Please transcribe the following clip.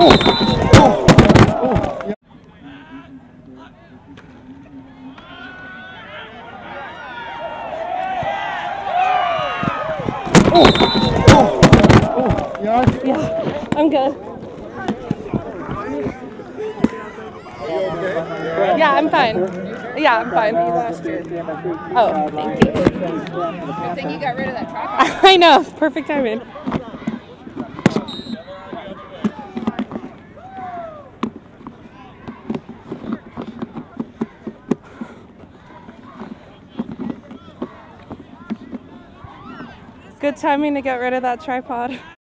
Yeah, I'm good. Yeah, I'm fine. Yeah, I'm fine. Oh, thank you. Good thing you got rid of that tripod. I know, perfect timing. Good timing to get rid of that tripod.